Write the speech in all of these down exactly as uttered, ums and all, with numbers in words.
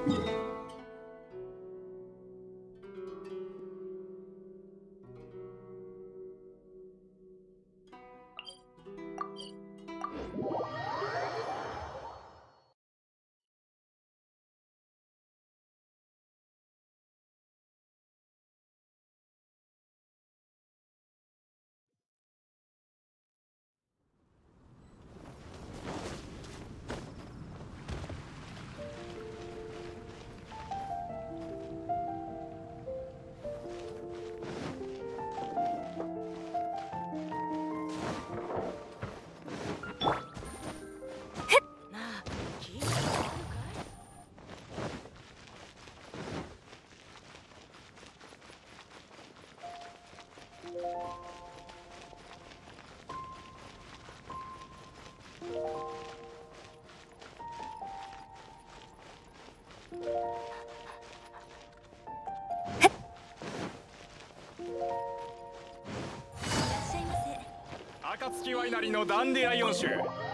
暁ワイナリーのダンディライオン酒。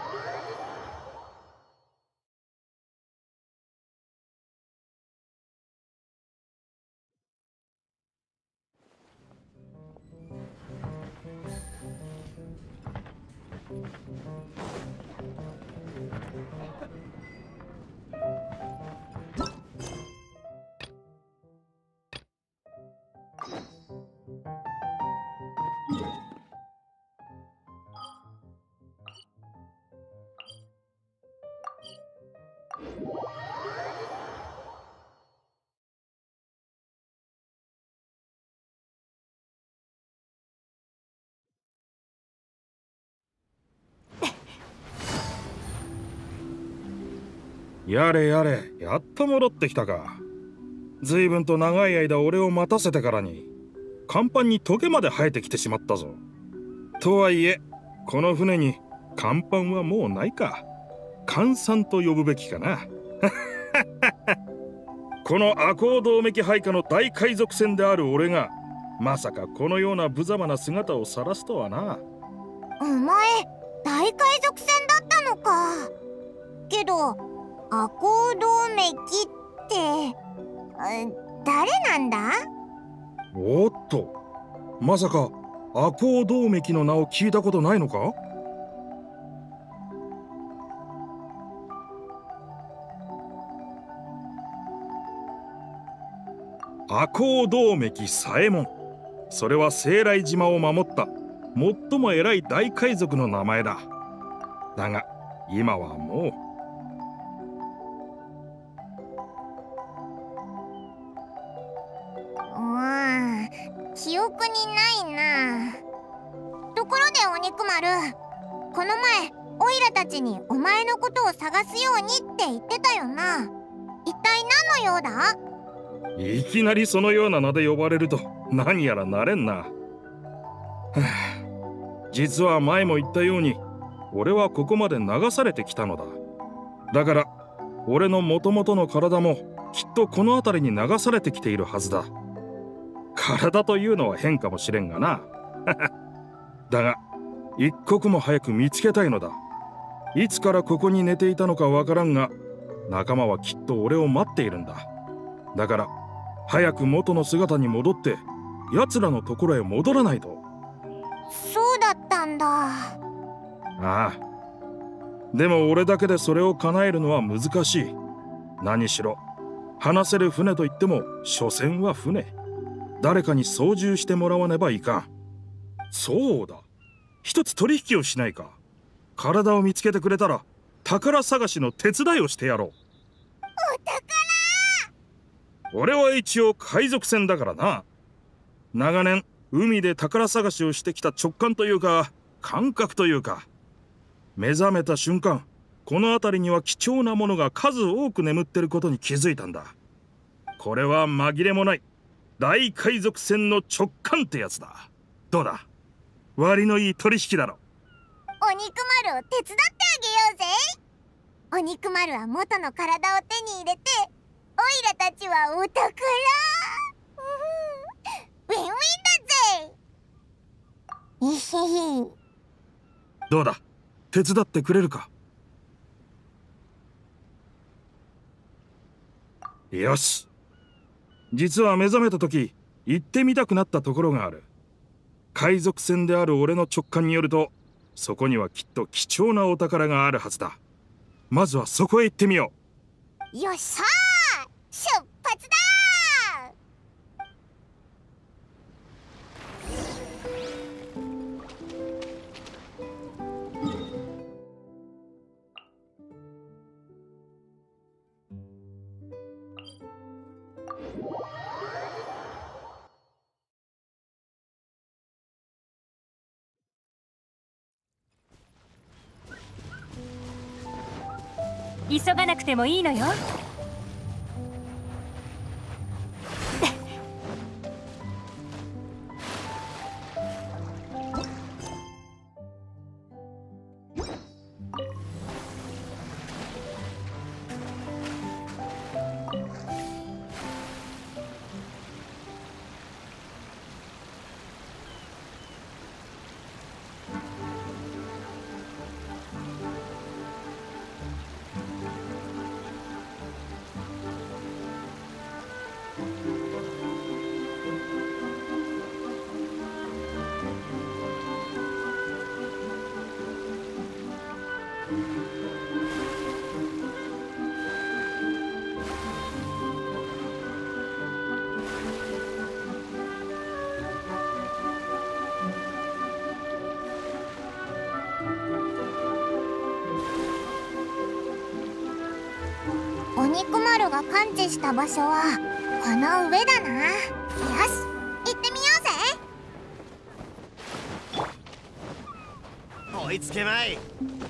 やれやれ、やっと戻ってきたか。随分と長い間俺を待たせてからに甲板にトゲまで生えてきてしまったぞ。とはいえこの船に甲板はもうないか。艦船と呼ぶべきかな。この赤穂銅めき配下の大海賊船である俺がまさかこのような無様な姿を晒すとはな。 お前大海賊船だったのか。けど赤穂銅めきって誰なんだ？ おっと、まさか赤穂銅めきの名を聞いたことないのか？赤穂銅めき左衛門、それは西来島を守った最も偉い大海賊の名前だ。だが今はもう。 記憶にないな。ところでお肉丸、この前オイラたちにお前のことを探すようにって言ってたよな。一体何の用だ？ いきなりそのような名で呼ばれると何やらなれんな。実は前も言ったように俺はここまで流されてきたのだ。だから俺の元々の体もきっとこの辺りに流されてきているはずだ。体というのは変かもしれんがな。だが一刻も早く見つけたいのだ。いつからここに寝ていたのかわからんが仲間はきっと俺を待っているんだ。だから早く元の姿に戻って奴らのところへ戻らないと。 そうだったんだ。 ああ、でも俺だけでそれを叶えるのは難しい。何しろ話せる船といっても所詮は船。誰かに操縦してもらわねばいかん。そうだ、一つ取引をしないか。体を見つけてくれたら宝探しの手伝いをしてやろう。 お宝！ 俺は一応海賊船だからな。長年海で宝探しをしてきた直感というか感覚というか、目覚めた瞬間この辺りには貴重なものが数多く眠ってることに気づいたんだ。これは紛れもない大海賊船の直感ってやつだ。どうだ、割のいい取引だろ。 お肉丸を手伝ってあげようぜ。お肉丸は元の体を手に入れてオイラたちはお宝。ウィンウィンだぜ。いひひ。 どうだ、手伝ってくれるか？ よし。実は目覚めた時行ってみたくなったところがある。海賊船である俺の直感によると、そこにはきっと貴重なお宝があるはずだ。まずはそこへ行ってみよう。よっしゃー、出発だ急がなくてもいいのよ。お肉丸が感知した場所はこの上だな。よし、行ってみようぜ。追いつけまい。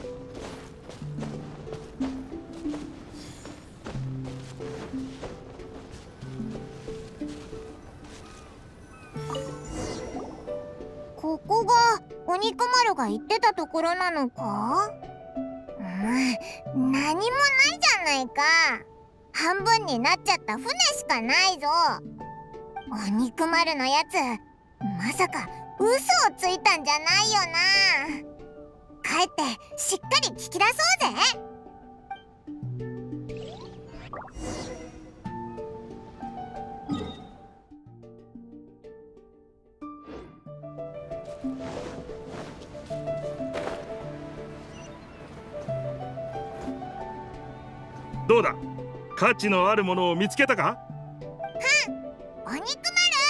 ここがお肉丸が言ってたところなのか？うん、何もないじゃないか。半分になっちゃった船しかないぞ。お肉丸のやつ、まさか嘘をついたんじゃないよな。帰ってしっかり聞き出そうぜ。 どうだ、価値のあるものを見つけたか？ うん、お肉丸。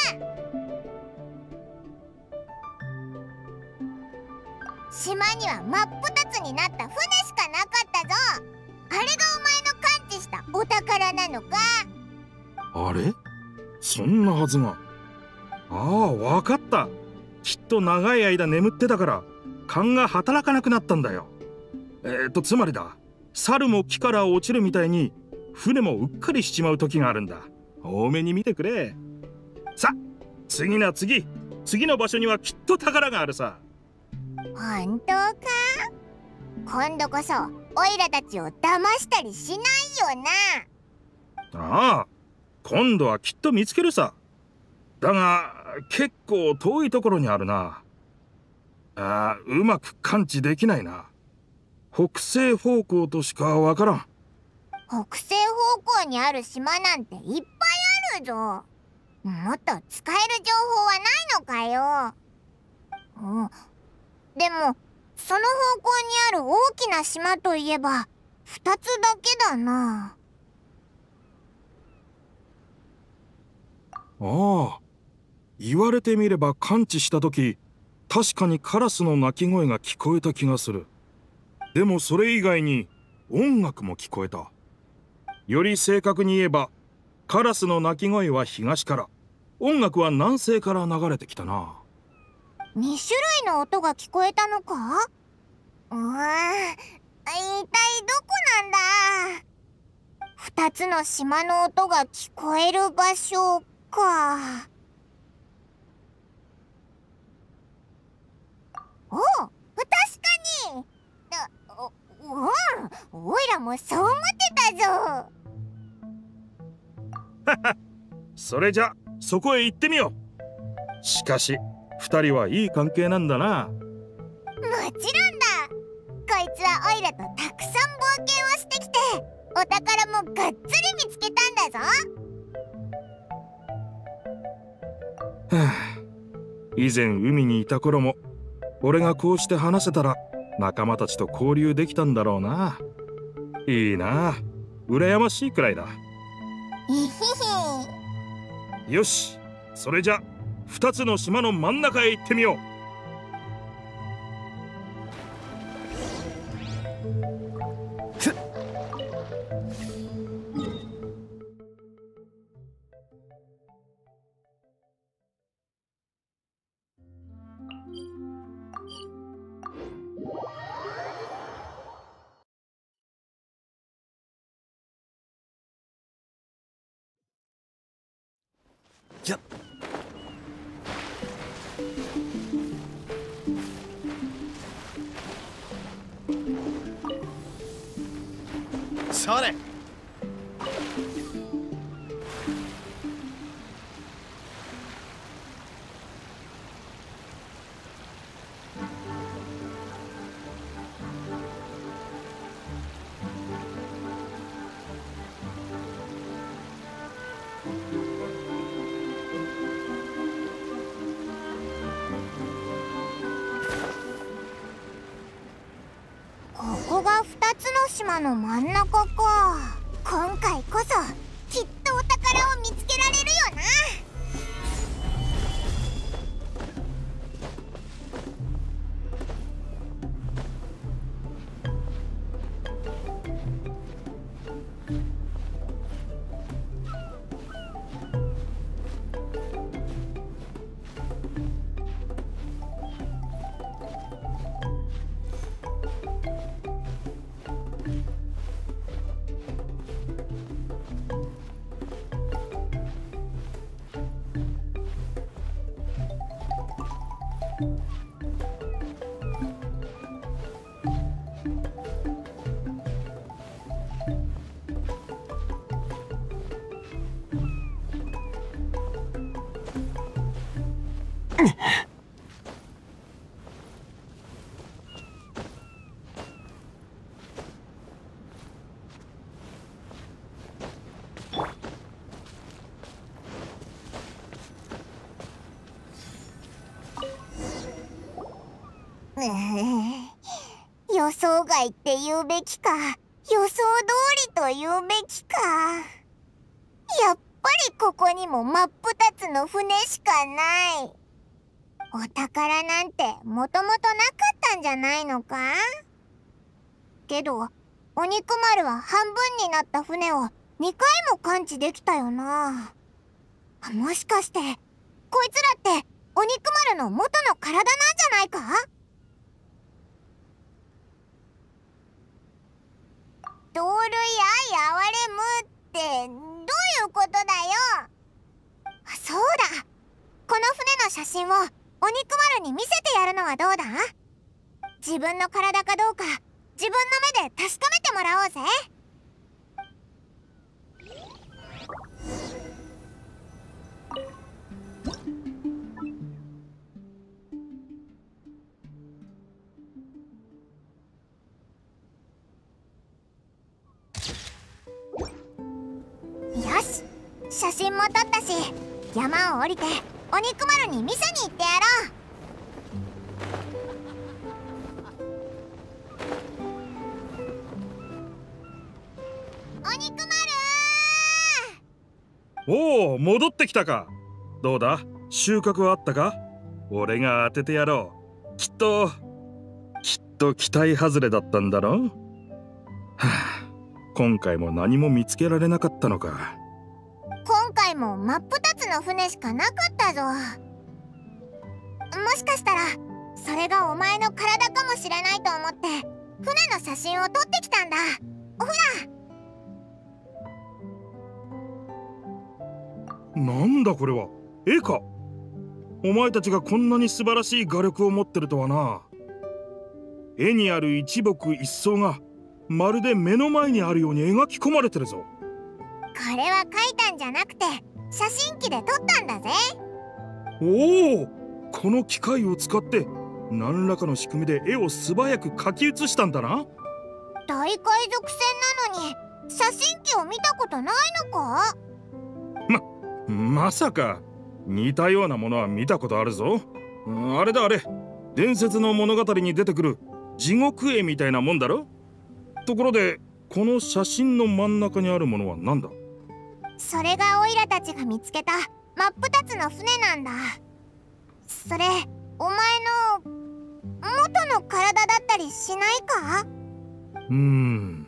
島には真っ二つになった船しかなかったぞ。あれがお前の感知したお宝なのか？ あれ？そんなはずが。ああ、わかった。きっと長い間眠ってたから勘が働かなくなったんだよ。えーとつまりだ、猿も木から落ちるみたいに船もうっかりしちまう時があるんだ。多めに見てくれ。さ、次な次次の場所にはきっと宝があるさ。 本当か？今度こそオイラたちを騙したりしないよな。 ああ、今度はきっと見つけるさ。だが結構遠いところにあるな。ああ、うまく感知できないな。北西方向としかわからん。 北西方向にある島なんていっぱいあるぞ。もっと使える情報はないのかよ。うん、でもその方向にある大きな島といえばふたつだけだな。 ああ、言われてみれば感知した時、確かにカラスの鳴き声が聞こえた気がする。でもそれ以外に音楽も聞こえた。より正確に言えば、カラスの鳴き声は東から、音楽は南西から流れてきたな。 に種類の音が聞こえたのか？うわ、一体どこなんだ？二つの島の音が聞こえる場所か。おう、確かに。うん、おいらもそう思ってたぞ。 それじゃそこへ行ってみよう。しかし二人はいい関係なんだな。 もちろんだ。こいつはオイラとたくさん冒険をしてきて、お宝もがっつり見つけたんだぞ。 はあ、以前海にいた頃も俺がこうして話せたら仲間たちと交流できたんだろうな。いいな、羨ましいくらいだ。 いひひ。 よし、それじゃ二つの島の真ん中へ行ってみよう。 じゃそれ。 ここが二つの島の真ん中か。今回こそきっとお宝を見つけられるよな。予想外って言うべきか、予想通りと言うべきか。やっぱりここにも真っ二つの船しかない。お宝なんてもともとなかったんじゃないのか。けどお肉丸は半分になった船をにかいも感知できたよな。もしかしてこいつらってお肉丸の元の体なんじゃないか。ドールや哀れむってどういうことだよ。そうだ、この船の写真をお肉丸に見せてやるのはどうだ。自分の体かどうか自分の目で確かめてもらおうぜ。よし、写真も撮ったし山を降りてお肉丸に見せに行ってやろう。お肉丸ー。 おお、戻ってきたか。どうだ、収穫はあったか。俺が当ててやろう。きっときっと期待外れだったんだろ。はあ、今回も何も見つけられなかったのか。 今回も真っ二つの船しかなかったぞ。もしかしたらそれがお前の体かもしれないと思って船の写真を撮ってきたんだ。ほら。 なんだこれは、絵か。お前たちがこんなに素晴らしい画力を持ってるとはな。絵にある一木一草がまるで目の前にあるように描き込まれてるぞ。 これは描いたんじゃなくて写真機で撮ったんだぜ。 おお、この機械を使って何らかの仕組みで絵を素早く描き写したんだな。 大海賊船なのに写真機を見たことないのか？ ま、まさか似たようなものは見たことあるぞ。あれだあれ、伝説の物語に出てくる地獄絵みたいなもんだろ。ところでこの写真の真ん中にあるものは何だ？ それがオイラたちが見つけた真っ二つの船なんだ。それお前の元の体だったりしないか？ うーん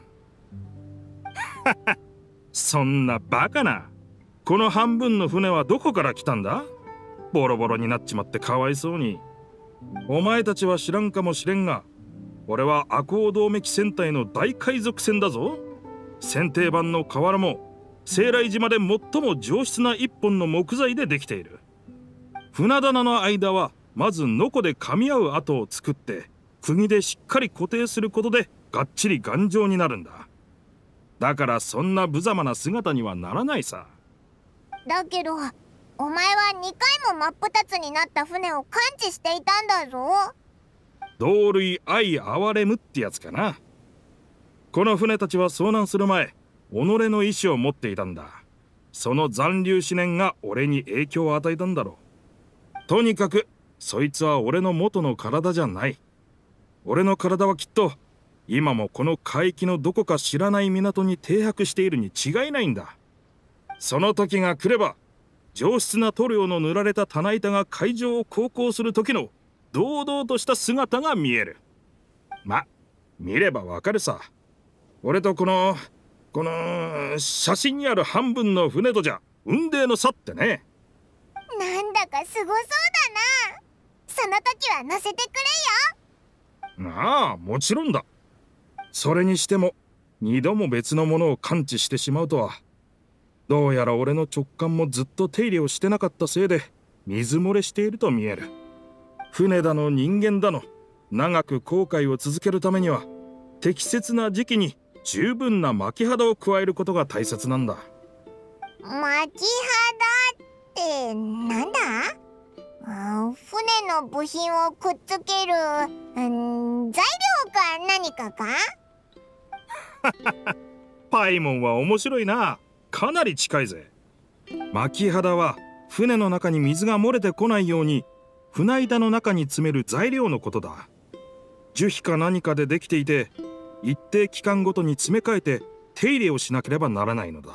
そんなバカな。この半分の船はどこから来たんだ？ボロボロになっちまってかわいそうに。お前たちは知らんかもしれんが、俺は赤穂銅めき船体の大海賊船だぞ。船底板の瓦も西来島で最も上質な一本の木材でできている。船棚の間はまずノコで噛み合う跡を作って釘でしっかり固定することでがっちり頑丈になるんだ。だからそんな無様な姿にはならないさ。 だけどお前はにかいも真っ二つになった船を感知していたんだぞ。 同類相憐れむってやつかな。この船たちは遭難する前、己の意志を持っていたんだ。その残留思念が俺に影響を与えたんだろう。とにかくそいつは俺の元の体じゃない。俺の体はきっと今もこの海域のどこか知らない港に停泊しているに違いないんだ。その時が来れば上質な塗料の塗られた棚板が海上を航行する時の堂々とした姿が見える。ま、見ればわかるさ。俺とこのこの写真にある半分の船とじゃ雲泥の差ってね。 なんだかすごそうだな。その時は乗せてくれよ。 ああ、もちろんだ。それにしても二度も別のものを感知してしまうとは。どうやら俺の直感もずっと手入れをしてなかったせいで水漏れしていると見える。船だの人間だの長く航海を続けるためには適切な時期に十分な巻き肌を加えることが大切なんだ。 巻き肌ってなんだ？あ、船の部品をくっつける、うん、材料か何かか？ パイモンは面白いな。かなり近いぜ。巻き肌は船の中に水が漏れてこないように船板の中に詰める材料のことだ。樹皮か何かでできていて一定期間ごとに詰め替えて手入れをしなければならないのだ。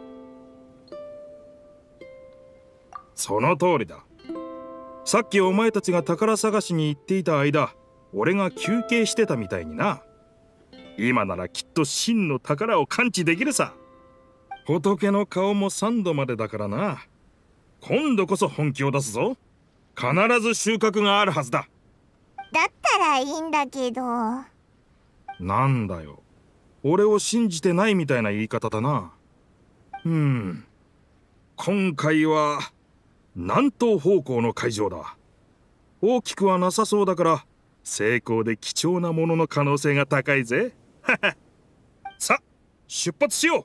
その通りだ。さっきお前たちが宝探しに行っていた間、俺が休憩してたみたいにな。今ならきっと真の宝を感知できるさ。仏の顔も三度までだからな。今度こそ本気を出すぞ。必ず収穫があるはずだ。 だったらいいんだけど。 なんだよ、俺を信じてないみたいな言い方だな。うーん、今回は南東方向の海上だ。大きくはなさそうだから成功で貴重なものの可能性が高いぜ。さあ出発しよう。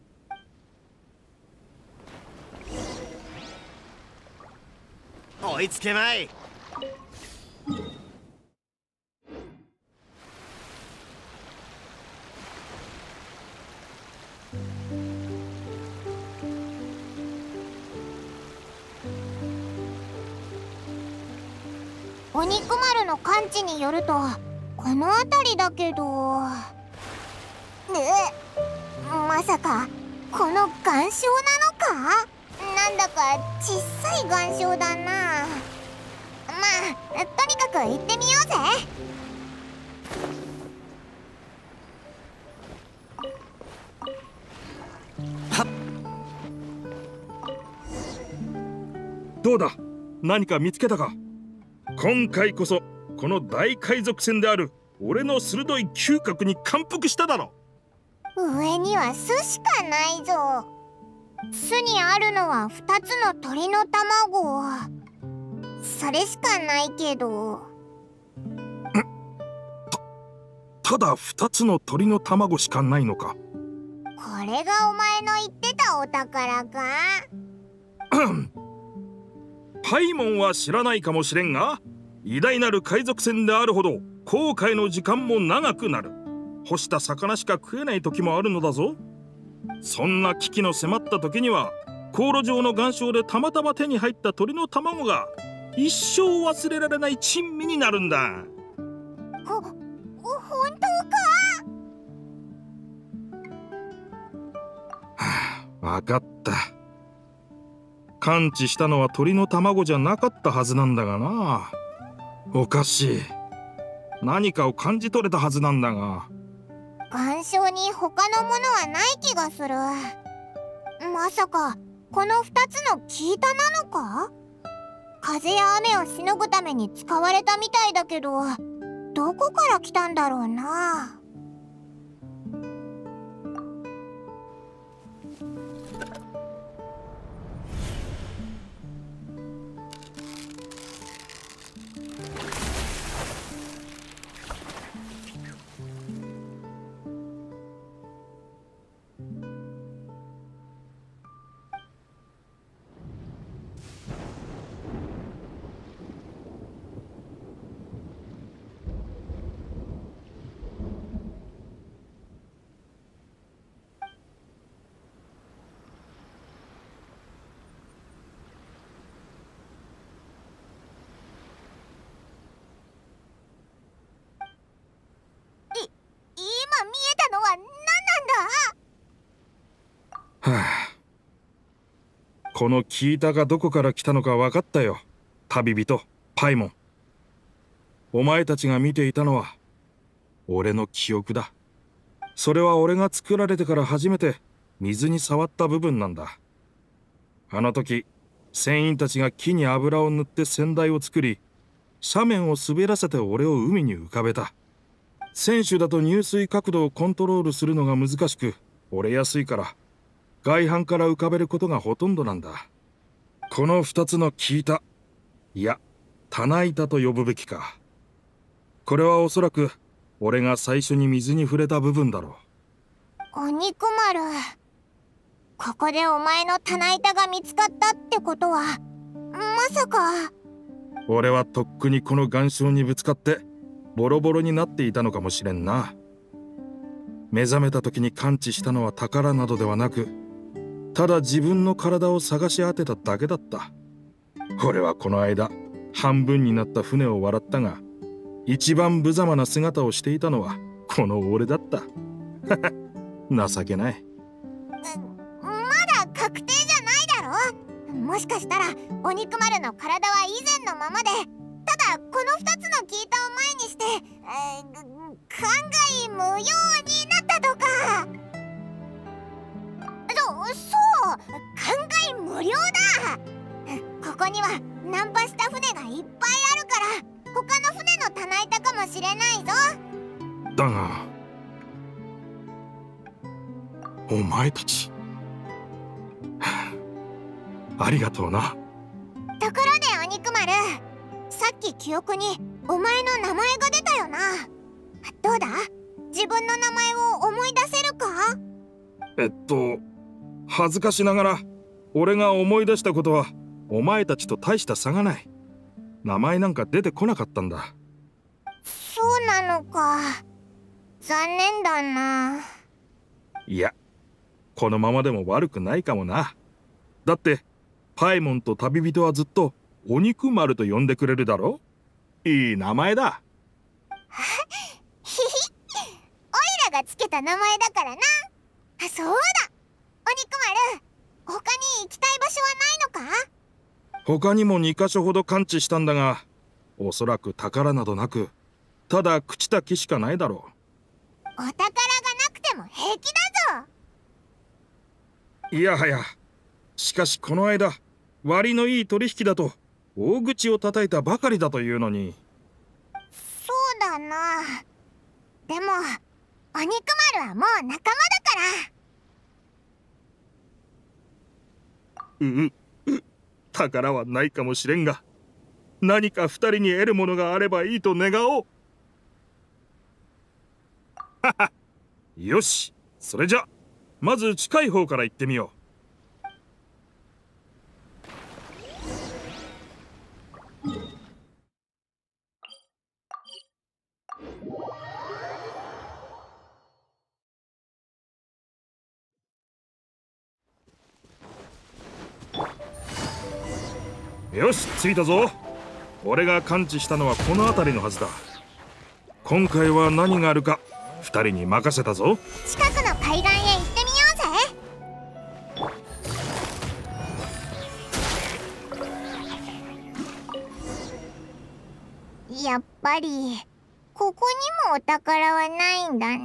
追いつけまい。 お肉丸の感知によるとこの辺りだけど、え、まさかこの岩礁なのか？なんだか小さい岩礁だな。まあとにかく行ってみようぜ。 はっ。 どうだ、何か見つけたか？今回こそこの大海賊船である俺の鋭い嗅覚に感服しただろ。 上には巣しかないぞ。巣にあるのはふたつの鳥の卵。それしかないけど。 ただふたつの鳥の卵しかないのか？ これがお前の言ってたお宝か？ パイモンは知らないかもしれんが、偉大なる海賊船であるほど航海の時間も長くなる。干した魚しか食えない時もあるのだぞ。 そんな危機の迫った時には航路上の岩礁でたまたま手に入った鳥の卵が一生忘れられない珍味になるんだ。 ほ、本当か？ はあ、わかった。感知したのは鳥の卵じゃなかったはずなんだがな。おかしい。何かを感じ取れたはずなんだが。 岩礁に他のものはない気がする。まさかこのふたつのキータなのか？風や雨をしのぐために使われたみたいだけど、どこから来たんだろうな。今見えたのは何なんだ？ はあ、このキータがどこから来たのか分かったよ、旅人パイモン。お前たちが見ていたのは俺の記憶だ。それは俺が作られてから初めて水に触った部分なんだ。あの時船員たちが木に油を塗って船台を作り、斜面を滑らせて俺を海に浮かべた。船首だと入水角度をコントロールするのが難しく折れやすいから、外板から浮かべることがほとんどなんだ。この二つのキータ、いや棚板と呼ぶべきか。これはおそらく俺が最初に水に触れた部分だろう。お肉丸、ここでお前の棚板が見つかったってことはまさか。 俺はとっくにこの岩礁にぶつかってボロボロになっていたのかもしれんな。目覚めた時に感知したのは宝などではなく、ただ自分の体を探し当てただけだった。俺はこの間半分になった船を笑ったが、一番無様な姿をしていたのはこの俺だった。情けない。 まだ確定じゃないだろ。もしかしたらお肉丸の体は以前のままで、ただこのふたつのキータを前にして、えー、考え無用になったとか。そそう考え無料だ。ここにはナンパした船がいっぱいあるから、他の船の棚板かもしれないぞ。 だがお前たちありがとうな。 ところでお肉丸、さっき記憶にお前の名前が出たよな。どうだ、自分の名前を思い出せるか？ えっと恥ずかしながら俺が思い出したことはお前たちと大した差がない。名前なんか出てこなかったんだ。 そうなのか。残念だな。 いや、このままでも悪くないかもな。だってパイモンと旅人はずっとお肉丸と呼んでくれるだろ。いい名前だ。 ひひ、オイラがつけた名前だからな。あ、そうだ、お肉丸、他に行きたい場所はないのか？ 他にもにかしょほど感知したんだが、おそらく宝などなく、ただ朽ちた木しかないだろう。お宝がなくても平気だぞ。 いやはや、しかしこの間割のいい取引だと大口を叩いたばかりだというのに。 そうだな。でもお肉丸はもう仲間だから。 ううう宝はないかもしれんが、何か二人に得るものがあればいいと願おう。はは、よし、それじゃまず近い方から行ってみよう。 よし、着いたぞ。俺が感知したのはこの辺りのはずだ。今回は何があるか二人に任せたぞ。 近くの海岸へ行ってみようぜ。やっぱりここにもお宝はないんだな。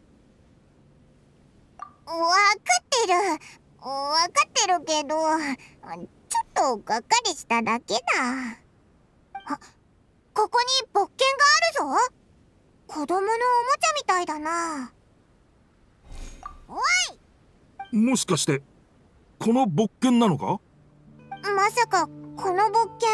わかってるわかってるけど、ちょっとがっかりしただけだ。あ、ここに勃剣があるぞ。子供のおもちゃみたいだな。おい、 もしかしてこの勃剣なのか？ まさかこの勃剣。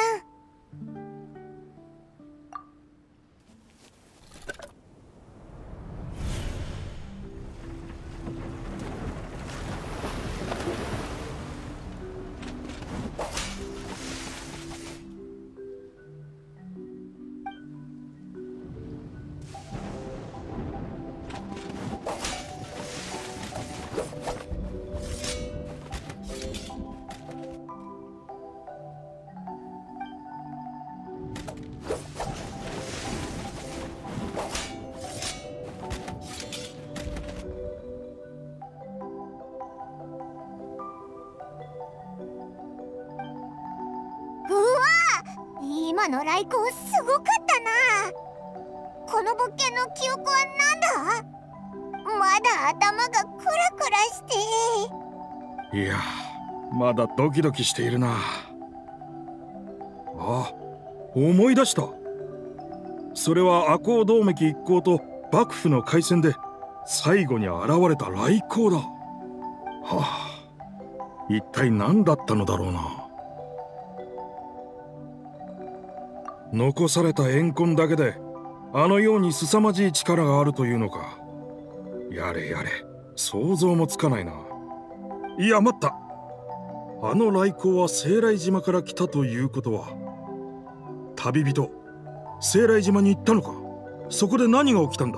今の来光すごかったな。この勃剣の記憶は何だ？まだ頭がクラクラして。 いや、まだドキドキしているな。あ、思い出した。それは赤穂同盟一行と幕府の海戦で最後に現れた来光だ。はあ、一体何だったのだろうな。残された怨恨だけであのように凄まじい力があるというのか。やれやれ、想像もつかないな。いや、待った。あの来光は西来島から来たということは、旅人西来島に行ったのか。そこで何が起きたんだ？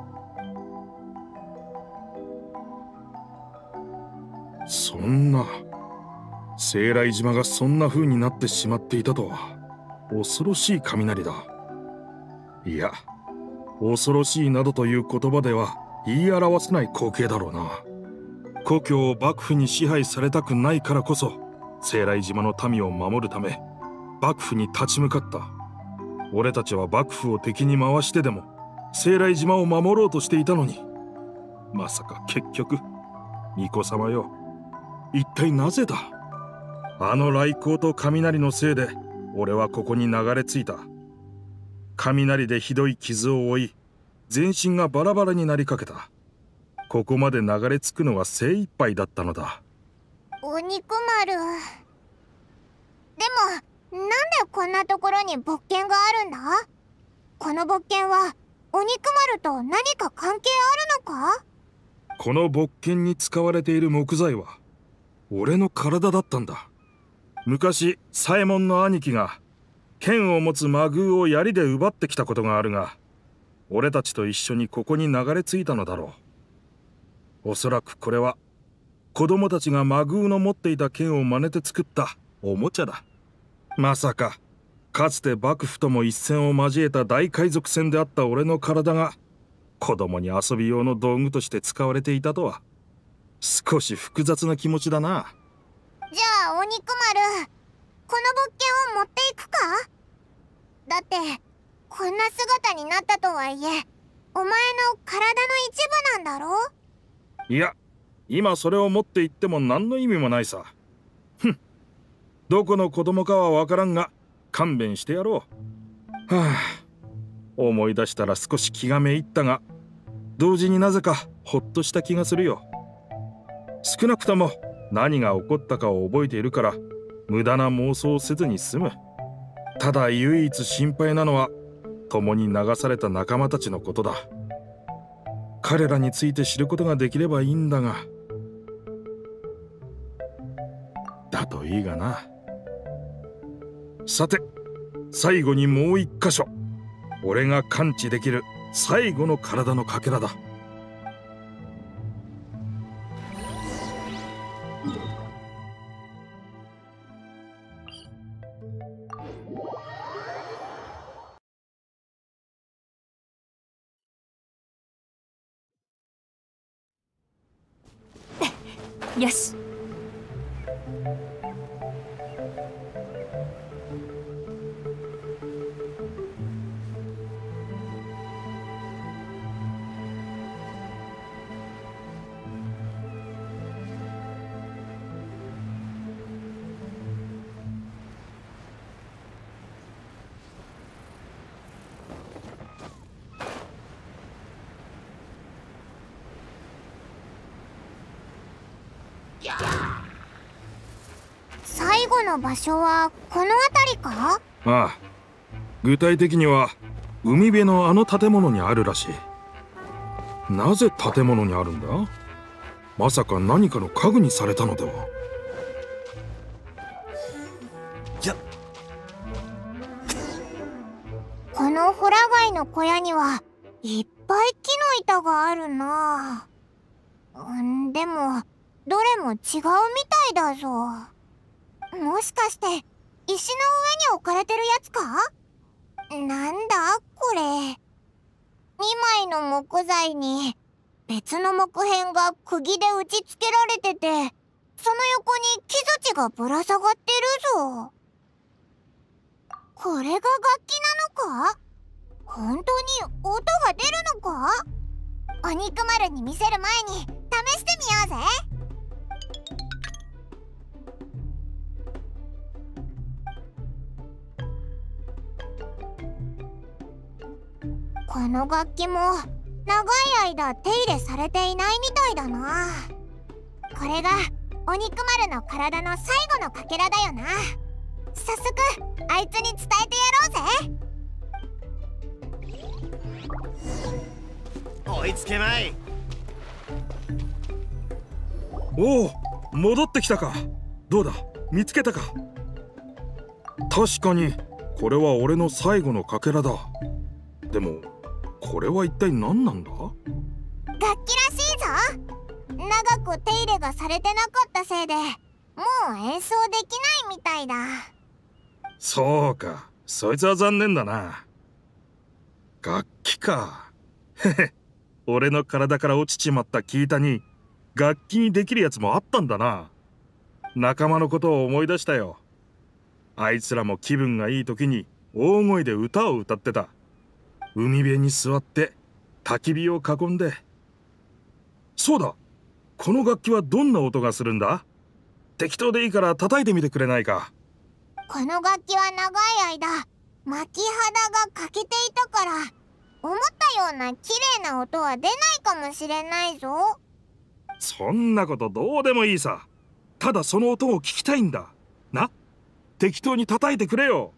そんな、西来島がそんな風になってしまっていたとは。恐ろしい雷だ。いや、恐ろしいなどという言葉では言い表せない光景だろうな。故郷を幕府に支配されたくないからこそ、西来島の民を守るため幕府に立ち向かった。俺たちは幕府を敵に回してでも西来島を守ろうとしていたのに、まさか結局、巫女様よ、一体なぜだ。あの来光と雷のせいで俺はここに流れ着いた。雷でひどい傷を負い、全身がバラバラになりかけた。ここまで流れ着くのは精一杯だったのだ。 お肉丸。でも、なんでこんなところに勃剣があるんだ？この勃剣はお肉丸と何か関係あるのか？ この勃剣に使われている木材は俺の体だったんだ。昔左衛門の兄貴が剣を持つ魔宮を槍で奪ってきたことがあるが、俺たちと一緒にここに流れ着いたのだろう。おそらくこれは子供たちが魔宮の持っていた剣を真似て作ったおもちゃだ。まさかかつて幕府とも一戦を交えた大海賊船であった俺の体が子供に遊び用の道具として使われていたとは、少し複雑な気持ちだな。 じゃあお肉丸、この勃剣を持っていくか？だってこんな姿になったとはいえ、お前の体の一部なんだろ？ いや、今それを持って行っても何の意味もないさ。ふん、どこの子供かは分からんが勘弁してやろう。はあ、思い出したら少し気がめいったが、同時になぜかほっとした気がするよ。少なくとも何が起こったかを覚えているから無駄な妄想をせずに済む。ただ唯一心配なのは共に流された仲間たちのことだ。彼らについて知ることができればいいんだが、だといいがな。さて、最後にもう一箇所、俺が感知できる最後の体のかけらだ。 よし。 最後の場所はこの辺りか？ ああ、具体的には海辺のあの建物にあるらしい。なぜ建物にあるんだ？まさか何かの家具にされたのでは？ やっこのホラ貝の小屋にはいっぱい木の板があるな。うんでもどれも違うみたいだぞ。もしかして石の上に置かれてるやつか？なんだこれ。にまいの木材に別の木片が釘で打ちつけられてて、その横に木槌がぶら下がってるぞ。これが楽器なのか？本当に音が出るのか？お肉丸に見せる前に試してみようぜ。この楽器も長い間手入れされていないみたいだな。これがお肉丸の体の最後のかけらだよな。早速あいつに伝えてやろうぜ。 追いつけまい。 おお、戻ってきたか。どうだ、見つけたか。確かにこれは俺の最後のかけらだ。でもこれは一体何なんだ？ 楽器らしいぞ。長く手入れがされてなかったせいでもう演奏できないみたいだ。 そうか、そいつは残念だな。楽器か。へへ、俺の体から落ちちまった木板に楽器にできるやつもあったんだな。仲間のことを思い出したよ。あいつらも気分がいい時に大声で歌を歌ってた。海辺に座って焚き火を囲んで。そうだ、この楽器はどんな音がするんだ？適当でいいから叩いてみてくれないか。 この楽器は長い間巻き肌が欠けていたから、思ったような綺麗な音は出ないかもしれないぞ。 そんなことどうでもいいさ。ただその音を聞きたいんだな。適当に叩いてくれよ。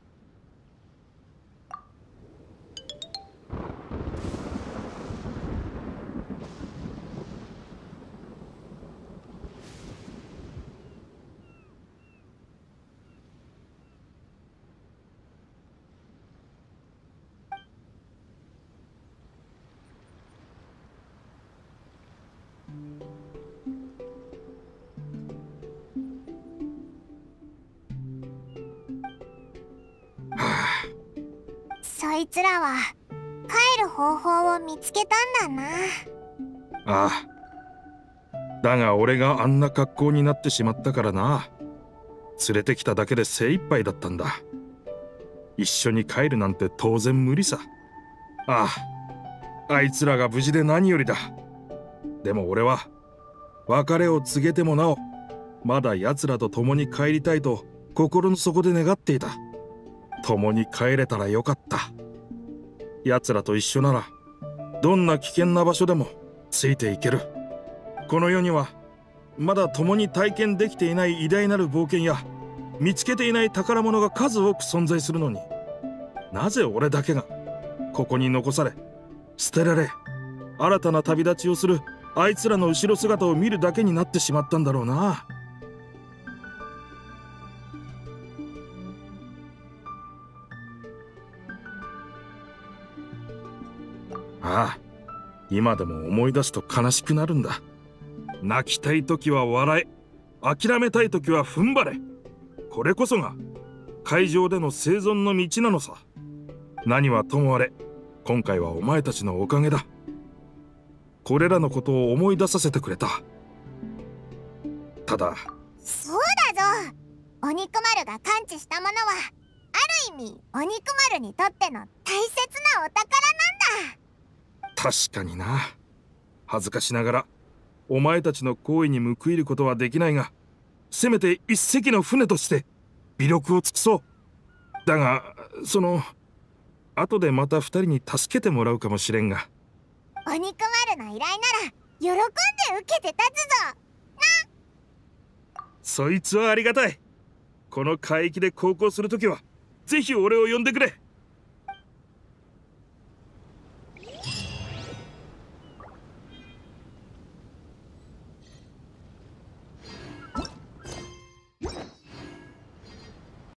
そいつらは帰る方法を見つけたんだな。 ああ、だが俺があんな格好になってしまったからな。連れてきただけで精一杯だったんだ。一緒に帰るなんて当然無理さ。ああ、あいつらが無事で何よりだ。でも俺は別れを告げてもなおまだ奴らと共に帰りたいと心の底で願っていた。共に帰れたらよかった。奴らと一緒ならどんな危険な場所でもついていける。この世にはまだ共に体験できていない偉大なる冒険や見つけていない宝物が数多く存在するのに、なぜ俺だけがここに残され捨てられ、新たな旅立ちをするあいつらの後ろ姿を見るだけになってしまったんだろうな。ああ、今でも思い出すと悲しくなるんだ。泣きたい時は笑え、諦めたい時は踏ん張れ。これこそが海上での生存の道なのさ。何はともあれ、今回はお前たちのおかげだ。これらのことを思い出させてくれた。 ただそうだぞ。お肉丸が感知したものはある意味お肉丸にとっての大切なお宝なんだ。 確かにな。恥ずかしながらお前たちの行為に報いることはできないが、せめて一隻の船として微力を尽くそう。だがその後でまた二人に助けてもらうかもしれんが。 お肉丸の依頼なら喜んで受けて立つぞ。 そいつはありがたい。この海域で航行するときはぜひ俺を呼んでくれ。